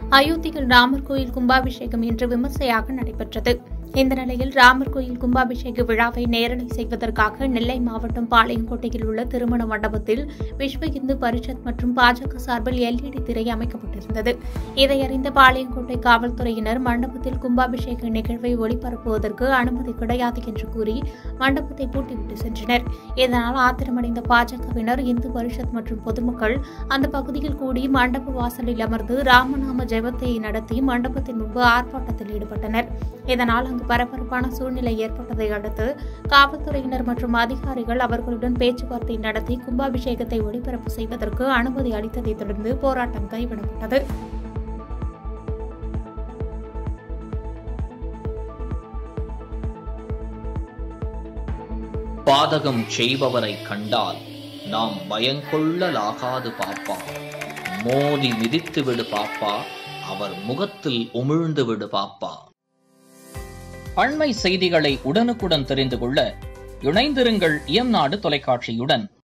அயோத்தியில் ராமர் கோயில் கும்பாபிஷேகம் இன்று விமர்சையாக நடைபெற்றது. இந்த நிலையில் ராமர் கோயில் கும்பாபிஷேக விழாவை நேரலை செய்வதற்காக நெல்லை மாவட்டம் பாளையங்கோட்டையில் உள்ள திருமண மண்டபத்தில் விஸ்வ இந்து பரிஷத் மற்றும் பாஜக சார்பில் LED திரை அமைக்கப்பட்டிருந்தது. இதை அறிந்த பாளையங்கோட்டை காவல்துறையினர் மண்டபத்தில் கும்பாபிஷேக நிகழ்வை ஒளிபரப்புவதற்கு அனுமதி கிடையாது என்று கூறி மண்டபத்தை பூட்டிவிட்டு சென்றனர். இதனால் ஆத்திரமடைந்த பாஜகவினர் இந்து பரிஷத் மற்றும் பொதுமக்கள் அந்த பகுதியில் கூடி மண்டப வாசலில் அமர்ந்து ராமநாம ஜெபத்தை நடத்தி மண்டபத்தின் முன்பு ஆர்ப்பாட்டத்தில் ஈடுபட்டனர். இதனால் அங்கு பரபரப்பான சூழ்நிலை ஏற்பட்டதை அடுத்து காவல்துறையினர் மற்றும் அதிகாரிகள் அவர்களுடன் பேச்சுவார்த்தை நடத்தி கும்பாபிஷேகத்தை ஒளிபரப்பு செய்வதற்கு அனுமதி அளித்ததை தொடர்ந்து போராட்டம் கைவிடப்பட்டது. பாதகம் செய்பவரை கண்டால் நாம் பயங்கொள்ளலாகாது பாப்பா, மோதி மிதித்து விடு பாப்பா, அவர் முகத்தில் உமிழ்ந்து விடு பாப்பா. அண்மை செய்திகளை உடனுக்குடன் தெரிந்து கொள்ள இணைந்திருங்கள் இயம்நாடு தொலைக்காட்சியுடன்.